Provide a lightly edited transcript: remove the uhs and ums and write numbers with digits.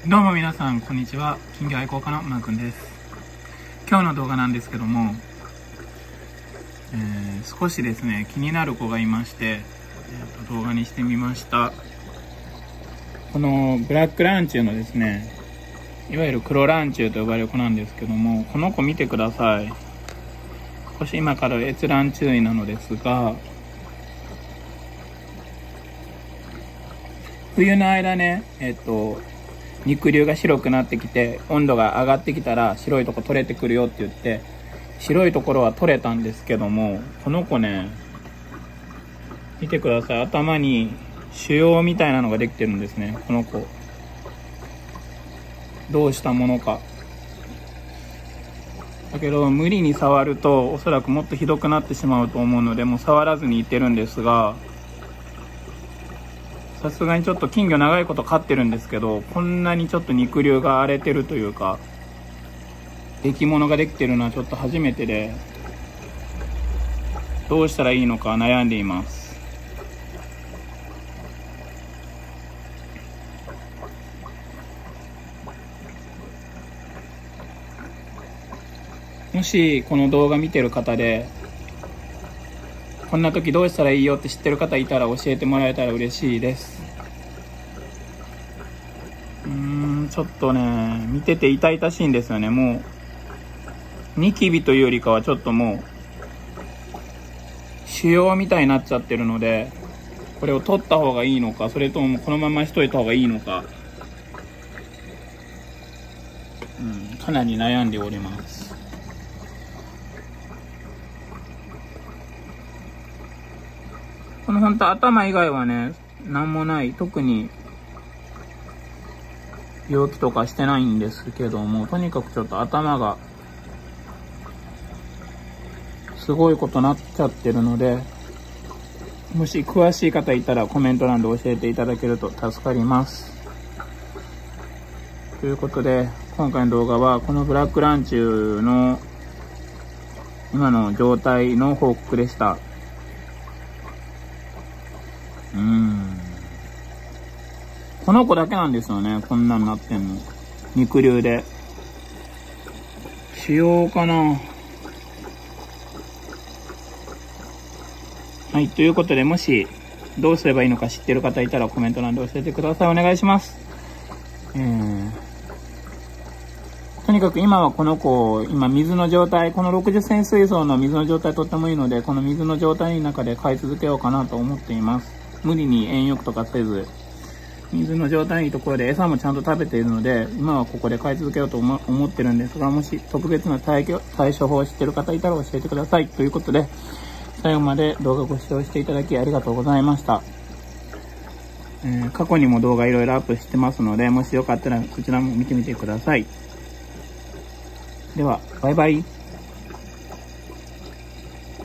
どうも皆さん、こんにちは。金魚愛好家のマー君です。今日の動画なんですけども、少しですね、気になる子がいまして、動画にしてみました。このブラックランチューのですね、いわゆる黒ランチューと呼ばれる子なんですけども、この子見てください。少し今から閲覧注意なのですが、冬の間ね、肉瘤が白くなってきて、温度が上がってきたら白いとこ取れてくるよって言って、白いところは取れたんですけども、この子ね、見てください。頭に腫瘍みたいなのができてるんですね、この子。どうしたものか。だけど、無理に触ると、おそらくもっとひどくなってしまうと思うので、もう触らずにいってるんですが、さすがにちょっと金魚長いこと飼ってるんですけど、こんなにちょっと肉瘤が荒れてるというか、出来物ができてるのはちょっと初めてで、どうしたらいいのか悩んでいます。もしこの動画見てる方で、こんな時どうしたらいいよって知ってる方いたら教えてもらえたら嬉しいです。ちょっとね、見てて痛々しいんですよね。もうニキビというよりかはちょっともう腫瘍みたいになっちゃってるので、これを取った方がいいのか、それともこのまましといた方がいいのか、かなり悩んでおります。この本当頭以外はね、なんもない、特に病気とかしてないんですけども、とにかくちょっと頭がすごいことなっちゃってるので、もし詳しい方いたらコメント欄で教えていただけると助かります。ということで、今回の動画はこのブラックランチューの今の状態の報告でした。この子だけなんですよね、こんなになってんの。肉瘤で。腫瘍かな。はい、ということで、もしどうすればいいのか知ってる方いたらコメント欄で教えてください。お願いします。とにかく今はこの子、今水の状態、この60センチ水槽の水の状態とってもいいので、この水の状態の中で飼い続けようかなと思っています。無理に遠浴とかせず、水の状態のいいところで餌もちゃんと食べているので、今はここで飼い続けようと思ってるんですが、もし特別な対処法を知ってる方いたら教えてください。ということで、最後まで動画ご視聴していただきありがとうございました。過去にも動画いろいろアップしてますので、もしよかったらそちらも見てみてください。では、バイバイ。